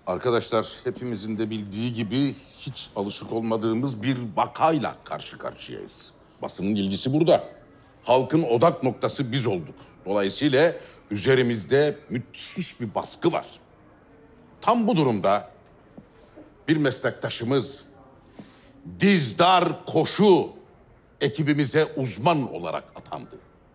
Arkadaşlar, hepimizin de bildiği gibi hiç alışık olmadığımız bir vakayla karşı karşıyayız. Basının ilgisi burada. Halkın odak noktası biz olduk. Dolayısıyla üzerimizde müthiş bir baskı var. Tam bu durumda bir meslektaşımız Dizdar Koşu ekibimize uzman olarak atandı.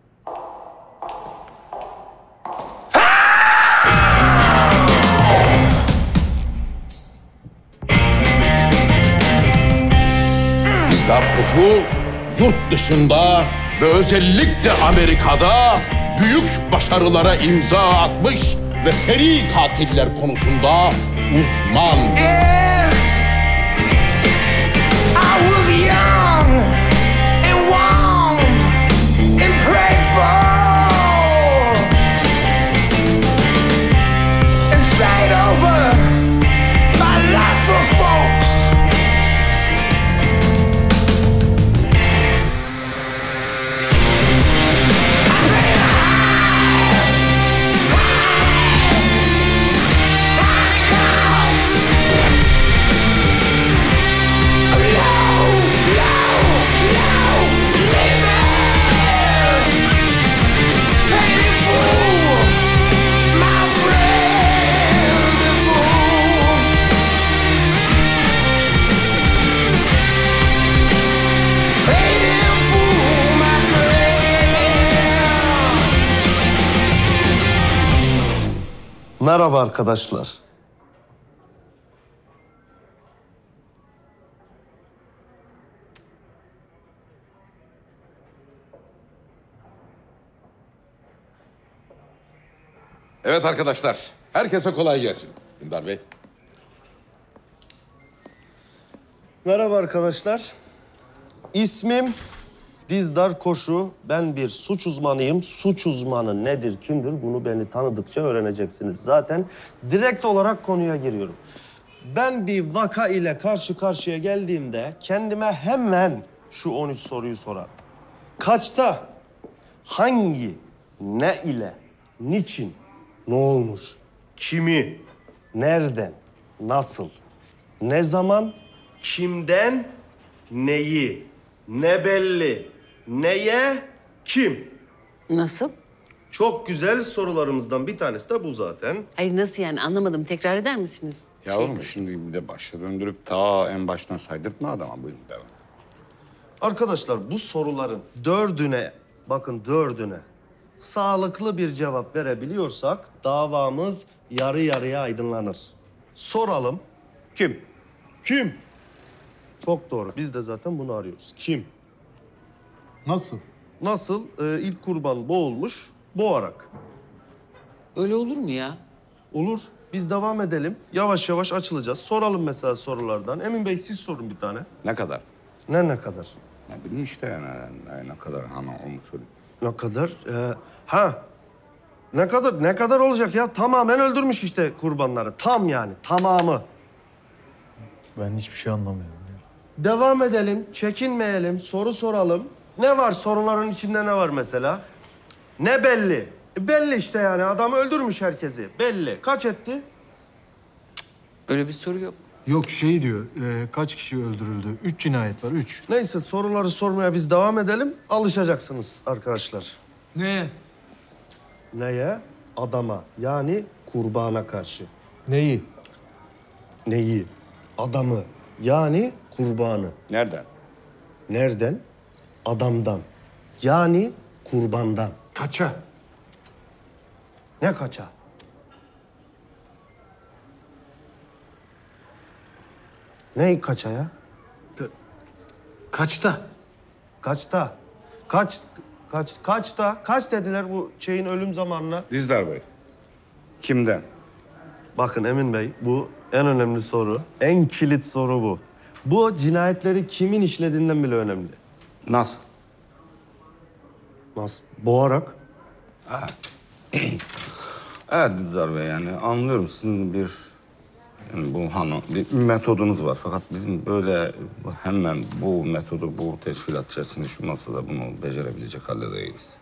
Dizdar Koşu yurt dışında ve özellikle Amerika'da büyük başarılara imza atmış ve seri katiller konusunda uzman. I was young and warmed and prayed for and stayed over by lots of folks. Merhaba arkadaşlar. Evet arkadaşlar, herkese kolay gelsin. Dündar Bey. Merhaba arkadaşlar. İsmim Dizdar Koşu. Ben bir suç uzmanıyım. Suç uzmanı nedir, kimdir bunu beni tanıdıkça öğreneceksiniz. Zaten direkt olarak konuya giriyorum. Ben bir vaka ile karşı karşıya geldiğimde kendime hemen şu 13 soruyu sorarım. Kaçta, hangi, ne ile, niçin, ne olmuş, kimi, nereden, nasıl, ne zaman, kimden, neyi, ne belli, neye, kim? Nasıl? Çok güzel sorularımızdan bir tanesi de bu zaten. Hayır nasıl yani anlamadım. Tekrar eder misiniz? Yavrum şimdi bir de başa döndürüp ta en baştan saydırtma adama. Buyurun devam. Arkadaşlar bu soruların dördüne, bakın dördüne sağlıklı bir cevap verebiliyorsak davamız yarı yarıya aydınlanır. Soralım. Kim? Kim? Çok doğru. Biz de zaten bunu arıyoruz. Kim? Nasıl? Nasıl? İlk kurban boğulmuş, boğarak. Öyle olur mu ya? Olur. Biz devam edelim. Yavaş yavaş açılacağız. Soralım mesela sorulardan. Emin Bey siz sorun bir tane. Ne kadar? Ne kadar? Ne bileyim işte yani ne kadar hani onu söyleyeyim. Ne kadar? Ne kadar olacak ya? Tamamen öldürmüş işte kurbanları. Tam yani, tamamı. Ben hiçbir şey anlamıyorum. Devam edelim, çekinmeyelim, soru soralım. Ne var soruların içinde ne var mesela? Ne belli? Belli işte yani adam öldürmüş herkesi. Belli. Kaç etti? Öyle bir soru yok. Yok şey diyor, kaç kişi öldürüldü? 3 cinayet var, 3. Neyse soruları sormaya biz devam edelim. Alışacaksınız arkadaşlar. Ne? Neye? Adama. Yani kurbana karşı. Neyi? Neyi? Adamı. Yani kurbanı. Nereden? Nereden? Adamdan. Yani kurbandan. Kaça? Ne kaça? Ne kaça ya? Kaçta? Kaçta? Kaçta? Kaç dediler bu şeyin ölüm zamanına? Dizdar Bey. Kimden? Bakın Emin Bey, bu en önemli soru. En kilit soru bu. Bu cinayetleri kimin işlediğinden bile önemli. Nasıl? Nasıl? Boğarak. Evet Dizdar Bey yani anlıyorum sizin bir yani bu hani bir metodunuz var. Fakat bizim böyle hemen bu metodu bu teşkilat içerisinde şu masada bunu becerebilecek halde değiliz.